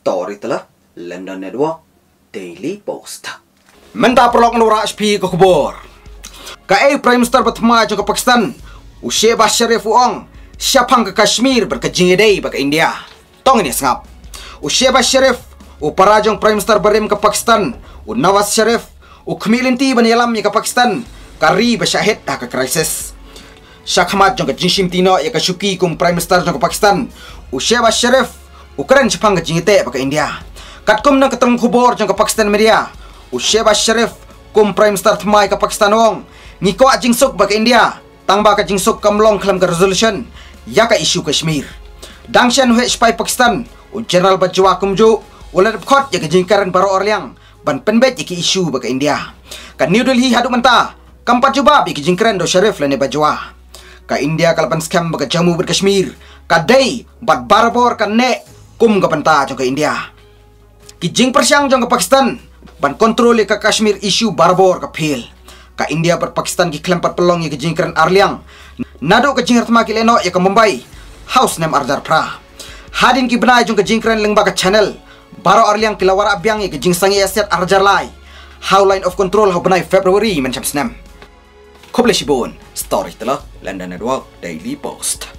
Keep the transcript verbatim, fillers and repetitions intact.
story telah London Network Daily Post. Menta perlok nura H P ke kubur. Ka A Prime Minister pertama ke Pakistan, Shehbaz Sharif uang siapang ke Kashmir berkejingidai bagi India. Tong ini sengap. Shehbaz Sharif u parajang Prime Minister berim ke Pakistan, u Nawaz Sharif u kemilinti banyalam ke Pakistan, kari bersyahid dah ke krisis. Syakhamat jong ke jinshim tino ya ke syuki kum Prime Minister jong ke Pakistan, u Shehbaz Sharif u keren siapang ke jingite bagi India. Kat kum nang keteng kubur jong ke Pakistan media, u Shehbaz Sharif kum Prime Minister tmai ke Pakistan wong ngiko jingsuk bagi India, tangba ke jingsuk kamlong kelam ke resolution ya ke isu Kashmir. Dangshan hu spy Pakistan u General Bajwa kumju ulat khot ya ke jingkaran baro orliang ban penbet ya ke isu bagi India. Ka New Delhi hadu menta kampat juba bi ke jingkaran do Sharif lane Bajwa. Ka India kalapan scam bagi Jammu ber Kashmir, ka dai bat barbor ka ne kum ka penta jong ke India. Ki jing persyang jong ke Pakistan ban kontrol ke Kashmir isu barbor ka phil. Ka India ber Pakistan ki kelempat pelong ya ke jingkaran arliang. Nado ke jingkar tma ki leno ya ke Mumbai. House nem Ardar Pra. Hadin ki benai jong ke jingkaran lengba ke channel. Baro arliang kilawara abyang ya ke jingsangi aset Arjar Lai. How line of control how benai February mencap senam. Koble Shibun, story telah London Network Daily Post.